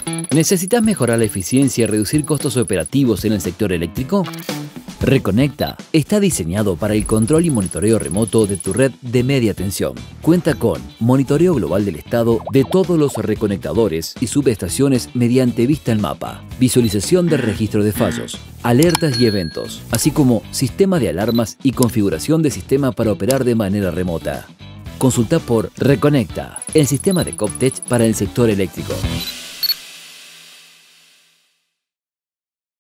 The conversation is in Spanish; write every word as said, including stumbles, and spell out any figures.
¿Necesitas mejorar la eficiencia y reducir costos operativos en el sector eléctrico? Reconecta está diseñado para el control y monitoreo remoto de tu red de media tensión. Cuenta con monitoreo global del estado de todos los reconectadores y subestaciones mediante vista en mapa, visualización del registro de fallos, alertas y eventos, así como sistema de alarmas y configuración de sistema para operar de manera remota. Consulta por Reconecta, el sistema de CopTech para el sector eléctrico.